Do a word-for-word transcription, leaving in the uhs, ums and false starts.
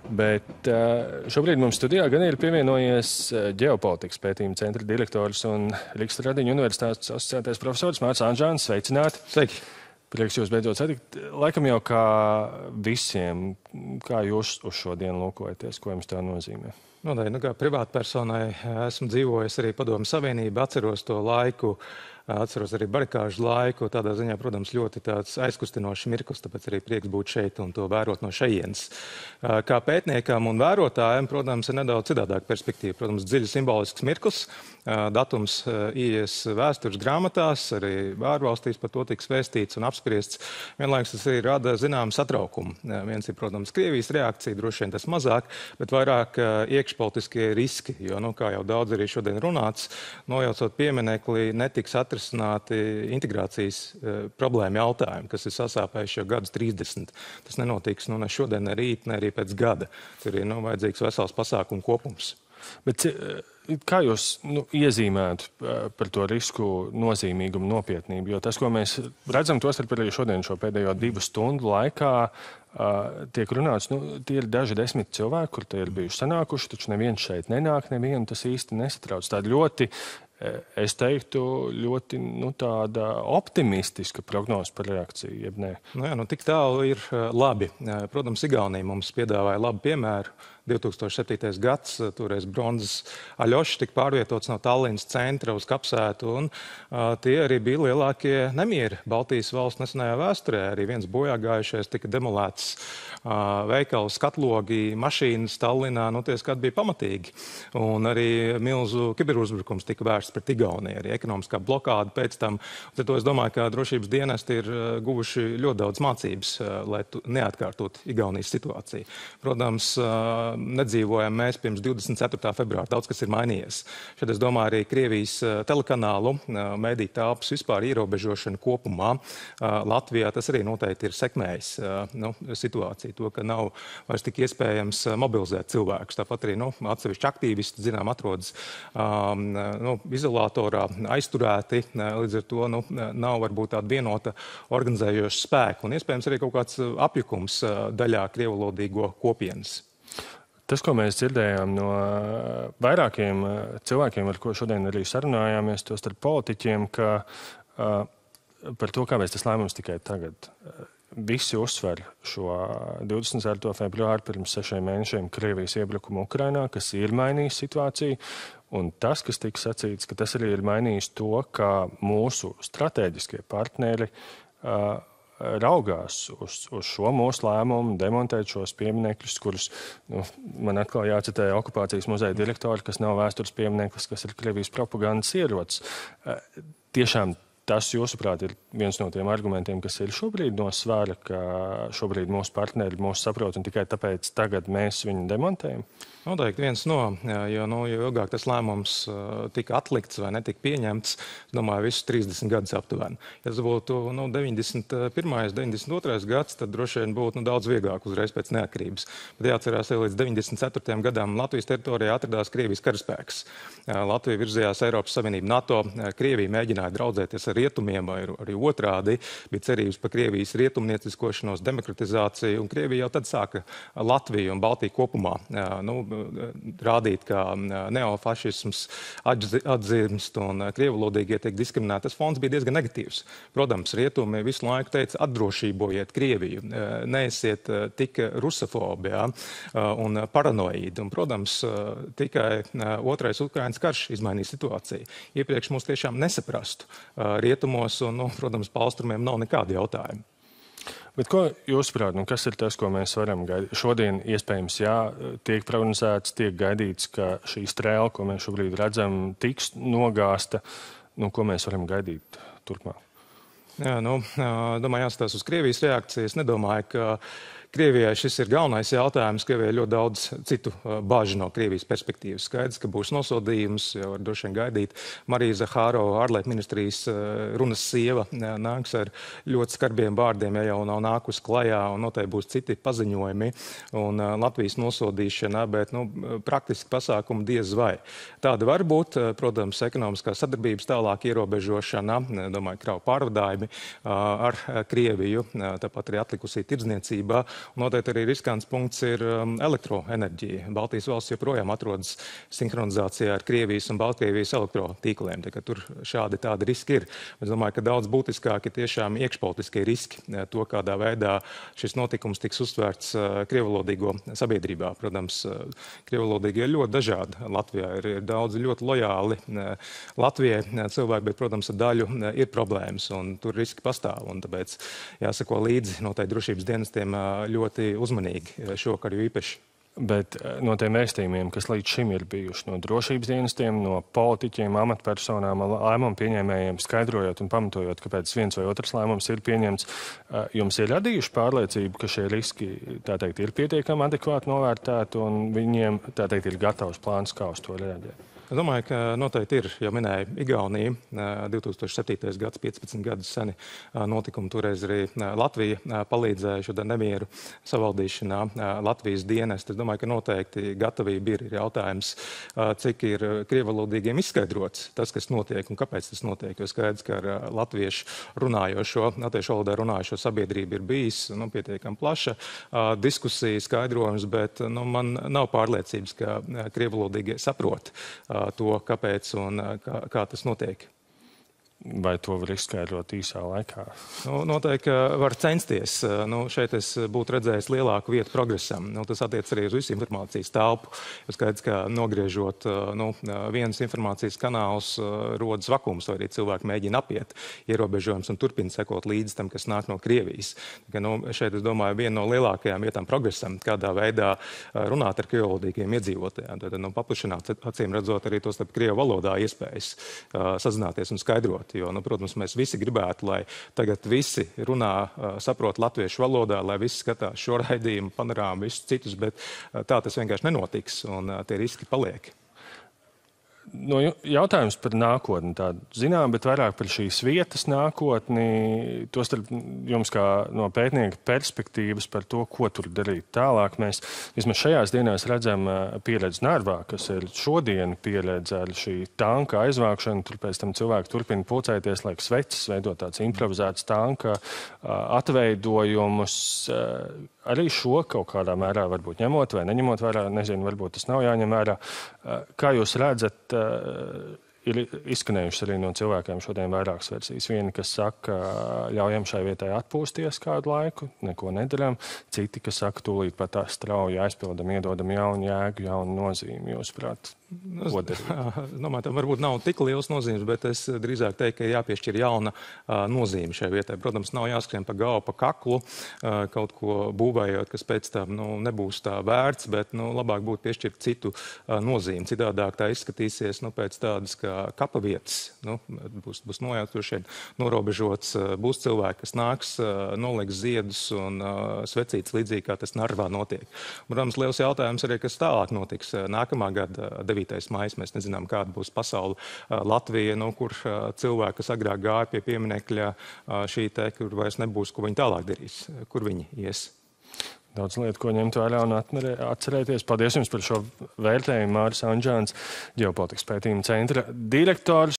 Bet šobrīd mums studijā gan ir pievienojies ģeopolitikas pētījuma centra direktors un Rīgas Tradiņu universitātes asociētais profesors Mārts Anžāns. Sveicināti! Sveiki! Prieks jūs beidzot satikt. Laikam jau kā visiem, kā jūs uz šo dienu lūkojaties, ko jums tā nozīmē? Noteikti, nu, kā privātpersonai esmu dzīvojis arī Padomju Savienībā, atceros to laiku, atceros arī barikāžu laiku. Tādā ziņā, protams, ļoti tāds aizkustinošs mirklis, tāpēc arī prieks būt šeit un to vērot no šejienes. Kā pētniekam un vērotājiem, protams, ir nedaudz citādāka perspektīva. Protams, dziļi simbolisks mirklis, datums ies vēstures grāmatās, arī ārvalstīs par to tiks vēstīts un apspriests. Vienlaikus tas arī rada zināmu satraukumu. Viens ir, protams, Krievijas reakcija, droši vien tas mazāk, bet vairāk iekšpolitiskie riski, jo, nu, kā jau daudz arī šodien runāts, nojaucot pieminekli, netiks atrisināti integrācijas uh, problēma jautājumi, kas ir sasāpējuši jau gadus trīsdesmit. Tas nenotiks nu, ne šodien, ne rīt, ne arī pēc gada. Tur ir nu, vajadzīgs vesels pasākumu kopums. Bet kā jūs nu, iezīmētu par to risku nozīmīgumu, nopietnību? Jo tas, ko mēs redzam, tostarp arī šodien šo pēdējo divu stundu laikā, tiek runāts, nu, tie ir daži desmit cilvēki, kur tie ir bijuši sanākuši, taču neviens šeit nenāk, nevienu tas īsti nesatrauc. Tāda ļoti, es teiktu, ļoti nu, tāda optimistiska prognoze par reakciju, jeb nē. Nu jā, nu tik tālu ir labi. Protams, Igaunija mums piedāvāja labu piemēru. divi tūkstoši septītais gads, toreiz Bronzas Aļošs tika pārvietots no Tallinas centra uz kapsētu, un uh, tie arī bija lielākie nemieri Baltijas valsts nesenajā vēsturē. Arī viens bojāgājušais tika demolēts uh, veikals, skatlogi, mašīnas Tallinā, nu tie skati bija pamatīgi. Un arī milzu kiberuzbrukums tika vērsts pret Igauniju, arī ekonomiskā blokāda pēc tam. Tad es domāju, ka drošības dienesti ir uh, guvuši ļoti daudz mācības, uh, lai neatkārtot Igaunijas situāciju. Protams, uh, nedzīvojam mēs pirms divdesmit ceturtā februāra. Daudz kas ir mainījies. Šeit es domāju arī Krievijas telekanālu, mediju telpas vispār ierobežošanu kopumā. Latvijā tas arī noteikti ir sekmējis nu, situāciju, to, ka nav vairs tik iespējams mobilizēt cilvēkus. Tāpat arī nu, atsevišķi aktīvisti, zinām, atrodas um, nu, izolatorā, aizturēti. Līdz ar to nu, nav varbūt tāda vienota organizējoša spēka un iespējams arī kaut kāds apjukums daļā krievalodīgo kopienas. Tas, ko mēs dzirdējām no vairākiem cilvēkiem, ar ko šodien arī sarunājāmies, tos ar politiķiem, ka uh, par to, kāpēc tas lēmums tikai tagad. Visi uzsver šo divdesmit ceturto februāru pirms sešiem mēnešiem Krievijas iebrukumu Ukrainā, kas ir mainījis situāciju. Un tas, kas tika sacīts, ka tas arī ir mainījis to, ka mūsu strateģiskie partneri uh, raugās uz, uz šo mūsu lēmumu, demontēt šos pieminekļus, kurus, nu, man atkal jācitē okupācijas muzeja direktori, kas nav vēstures piemineklis, kas ir Krievijas propagandas ierocis. Tiešām tas, jūsuprāt, ir viens no tiem argumentiem, kas ir šobrīd no svēra, ka šobrīd mūsu partneri mūs saprot un tikai tāpēc tagad mēs viņu demontējam? Noteikti viens no, jo, nu, jo ilgāk tas lēmums tika atlikts vai netika pieņemts, es domāju, visus trīsdesmit gadus aptuveni. Ja tas būtu nu, deviņdesmit pirmais, deviņdesmit otrais gads, tad droši vien būtu nu, daudz vieglāk uzreiz pēc neatkarības. Bet jāatcerās, ka līdz deviņdesmit ceturtajam gadam Latvijas teritorijā atradās Krievijas karaspēks. Latvija virzījās Eiropas Savienību, NATO. Krievija mēģināja draudzēties ar rietumiem vai arī otrādi, bija cerības par Krievijas rietumnieciskošanos, demokratizāciju, un Krievija jau tad sāka Latviju un Baltiju kopumā nu, rādīt, kā neofašisms atdzimst un krievalodīgie tiek diskriminēti. Tas fons bija diezgan negatīvs. Protams, rietumi visu laiku teica, atdrošībojiet Krieviju, neesiet tik rusofobi, ja, un paranoīdi. Un, protams, tikai otrais Ukrainas karš izmainīja situāciju. Iepriekš mūs tiešām nesaprastu rietumos un, nu, protams, pa austrumiem nav nekādu jautājumu. Bet ko jūs prāt, nu, kas ir tas, ko mēs varam gaidīt? Šodien iespējams, jā, tiek prognozēts, tiek gaidīts, ka šī strēle, ko mēs šobrīd redzam, tiks nogāsta. Nu, ko mēs varam gaidīt turpmāk? Jā, nu, domāju, jāskatās uz Krievijas reakciju. Es nedomāju, ka Krievijai šis ir galvenais jautājums. Krievijai ļoti daudz citu bāžu no Krievijas perspektīvas. Skaidrs, ka būs nosodījums, jau var droši vien gaidīt. Marija Zahārova, ārlietu ministrijas runas sieva, nāks ar ļoti skarbiem vārdiem, ja jau nav nākus klajā, un noteikti būs citi paziņojumi un Latvijas nosodīšana, bet nu, praktiski pasākumi diez vai. Tāda var būt, protams, ekonomiskā sadarbības tālāk ierobežošana, domāju, kravu pārvadājumi ar Krieviju, tāpat arī atlikusī tirdzniecībā. Noteikti arī riskants punkts ir elektroenerģija. Baltijas valsts joprojām atrodas sinhronizācijā ar Krievijas un Baltkrievijas elektrotīkliem. Tur šādi tādi riski ir. Es domāju, ka daudz būtiskāk ir tiešām iekšpolitiskie riski. To, kādā veidā šis notikums tiks uztvērts krievalodīgo sabiedrībā. Protams, krievalodīgi ir ļoti dažādi. Latvijā ir, ir daudz ļoti lojāli Latvijai cilvēki, bet, protams, ar daļu ir problēmas un tur riski pastāv. Un tāpēc jāsako līdzi noteikti drošības dienestiem ļoti uzmanīgi šokar jo īpaši. Bet no tiem vēstījumiem, kas līdz šim ir bijuši no drošības dienestiem, no politiķiem, amatpersonām, lēmumu pieņēmējiem, skaidrojot un pamatojot, kāpēc viens vai otrs lēmums ir pieņemts, jums ir radījuši pārliecību, ka šie riski, tā teikt, ir pietiekami adekvāti novērtēti un viņiem, tā teikt, ir gatavs plāns, kā uz to reaģēt? Es domāju, ka noteikti ir, jau minēju, Igaunija, divi tūkstoši septītais gads, piecpadsmit gadus seni notikumi, toreiz arī Latvija palīdzēja šo nemieru savaldīšanā, Latvijas dienesti. Es domāju, ka noteikti gatavība ir, ir jautājums, cik ir krievalodīgiem izskaidrots tas, kas notiek un kāpēc tas notiek. Jo skaidrs, ka ar latviešu runājošo, latviešu valodā runājošo sabiedrību ir bijis nu, pietiekami plaša diskusija, skaidrojums, bet nu, man nav pārliecības, ka krievalodīgie saprot to, kāpēc un kā, kā tas notiek. Vai to var izskaidrot īsā laikā? Nu, noteikti var censties. Nu, šeit es būtu redzējis lielāku vietu progresam. Nu, tas attiec arī uz visu informācijas telpu. Jo skaidrs, ka nogriežot nu, vienas informācijas kanālus, rodas vakums, vai arī cilvēki mēģina apiet ierobežojums un turpina sekot līdz tam, kas nāk no Krievijas. Ka, nu, šeit, es domāju, viena no lielākajām vietām progresam, kādā veidā runāt ar krievalodīgiem iedzīvotājiem. Tad, nu, paplašināt, acīm redzot, arī to starp krievu valodā iespējas sazināties un skaidrot. Jo, nu, protams, mēs visi gribētu, lai tagad visi runā, saprot latviešu valodā, lai visi skatās šo raidījumu, panorāmu, visus citus, bet tā tas vienkārši nenotiks un tie riski paliek. No jautājums par nākotni tādu zinām, bet vairāk par šīs vietas nākotni, tostarp jums kā no pētnieka perspektīvas par to, ko tur darīt tālāk. Mēs vismaz šajās dienās redzam pieredzi Narvā, kas ir šodien pieredze ar šī tanka aizvākšanu. Tur pēc tam cilvēki turpina pulcēties, laik sveces, veidot tāds improvizēts tanka atveidojumus. Arī šo kaut kādā mērā varbūt ņemot vai neņemot vērā, nezinu, varbūt tas nav jāņem vērā. Kā jūs redzat, ir izskanējušas arī no cilvēkiem šodien vairākas versijas. Vieni, kas saka, ļaujam šai vietai atpūsties kādu laiku, neko nedaram. Citi, kas saka, tūlīt pat tā strauji aizpildam, iedodam jaunu jēgu, jaunu nozīmi, jūsuprāt. Es domāju, tam varbūt nav tik liels nozīmes, bet es drīzāk teiktu, ka jāpiešķir jauna uh, nozīme šai vietai. Protams, nav jāskrien pa galvu, pa kaklu, uh, kaut ko būvējot, kas pēc tam nu, nebūs tā vērts, bet nu, labāk būtu piešķirt citu uh, nozīmi. Citādāk tā izskatīsies nu, pēc tādas kā kapavietas. Nu, būs būs nojautošie, norobežots, uh, būs cilvēki, kas nāks, uh, noliks ziedus un uh, svecītas līdzīgi, kā tas Narvā notiek. Protams, liels jautājums arī, kas tālāk notiks nākamā gada devītais maijs. Mēs nezinām, kāda būs pasaule Latvija, nu, kur cilvēki, kas agrāk gāja pie pieminekļa šī te, kur vairs nebūs, ko viņi tālāk darīs, kur viņi ies. Daudz lietu, ko ņemt vērā un atcerēties. Paldies jums par šo vērtējumu. Māris Anģāns, ģeopolitikas pētījuma centra direktors.